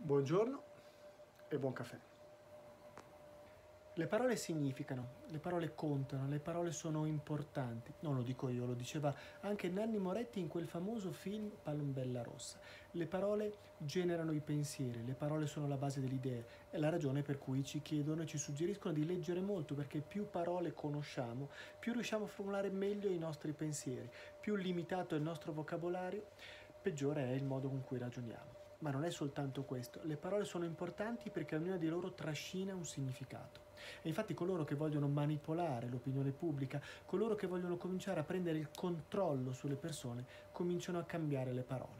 Buongiorno e buon caffè. Le parole significano, le parole contano, le parole sono importanti. Non lo dico io, lo diceva anche Nanni Moretti in quel famoso film Palombella Rossa. Le parole generano i pensieri, le parole sono la base delle idee. È la ragione per cui ci chiedono e ci suggeriscono di leggere molto, perché più parole conosciamo, più riusciamo a formulare meglio i nostri pensieri. Più limitato è il nostro vocabolario, peggiore è il modo con cui ragioniamo. Ma non è soltanto questo, le parole sono importanti perché ognuna di loro trascina un significato. E infatti coloro che vogliono manipolare l'opinione pubblica, coloro che vogliono cominciare a prendere il controllo sulle persone, cominciano a cambiare le parole.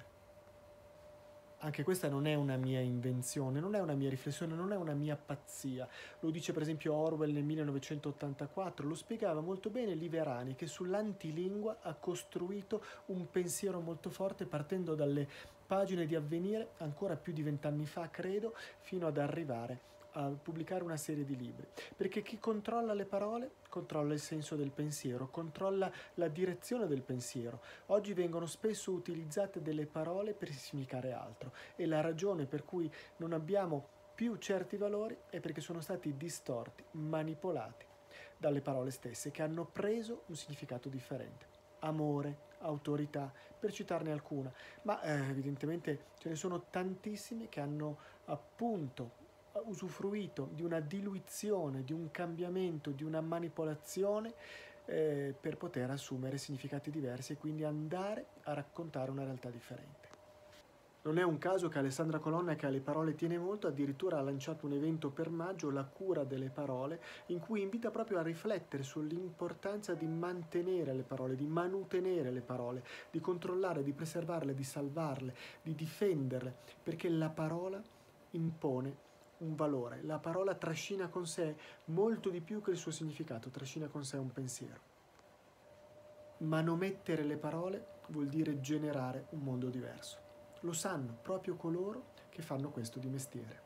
Anche questa non è una mia invenzione, non è una mia riflessione, non è una mia pazzia. Lo dice per esempio Orwell nel 1984, lo spiegava molto bene Liverani, che sull'antilingua ha costruito un pensiero molto forte partendo dalle pagine di Avvenire, ancora più di 20 anni fa credo, fino ad arrivare a pubblicare una serie di libri. Perché chi controlla le parole controlla il senso del pensiero, controlla la direzione del pensiero. Oggi vengono spesso utilizzate delle parole per significare altro e la ragione per cui non abbiamo più certi valori è perché sono stati distorti, manipolati dalle parole stesse che hanno preso un significato differente. Amore, autorità, per citarne alcuna, ma evidentemente ce ne sono tantissime che hanno appunto usufruito di una diluizione, di un cambiamento, di una manipolazione per poter assumere significati diversi e quindi andare a raccontare una realtà differente. Non è un caso che Alessandra Colonna, che alle parole tiene molto, addirittura ha lanciato un evento per maggio, La cura delle parole, in cui invita proprio a riflettere sull'importanza di mantenere le parole, di manutenere le parole, di controllarle, di preservarle, di salvarle, di difenderle, perché la parola impone un valore, la parola trascina con sé molto di più che il suo significato, trascina con sé un pensiero. Manomettere le parole vuol dire generare un mondo diverso. Lo sanno proprio coloro che fanno questo di mestiere.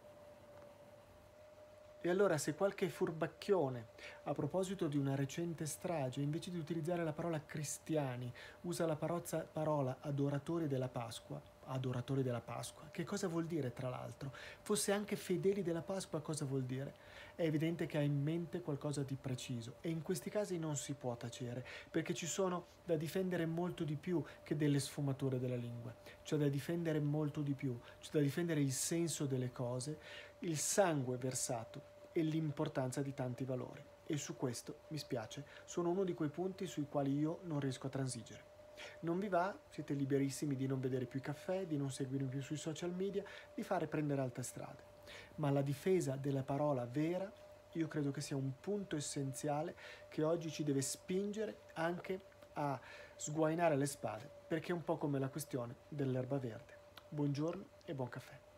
E allora se qualche furbacchione, a proposito di una recente strage, invece di utilizzare la parola cristiani, usa la parola adoratori della Pasqua, che cosa vuol dire tra l'altro? Fosse anche fedeli della Pasqua, cosa vuol dire? È evidente che ha in mente qualcosa di preciso e in questi casi non si può tacere, perché ci sono da difendere molto di più che delle sfumature della lingua, c'è da difendere molto di più, c'è da difendere il senso delle cose, il sangue versato e l'importanza di tanti valori. E su questo, mi spiace, sono uno di quei punti sui quali io non riesco a transigere. Non vi va? Siete liberissimi di non vedere più i caffè, di non seguirmi più sui social media, di fare prendere altre strade. Ma la difesa della parola vera, io credo che sia un punto essenziale che oggi ci deve spingere anche a sguainare le spade, perché è un po' come la questione dell'erba verde. Buongiorno e buon caffè.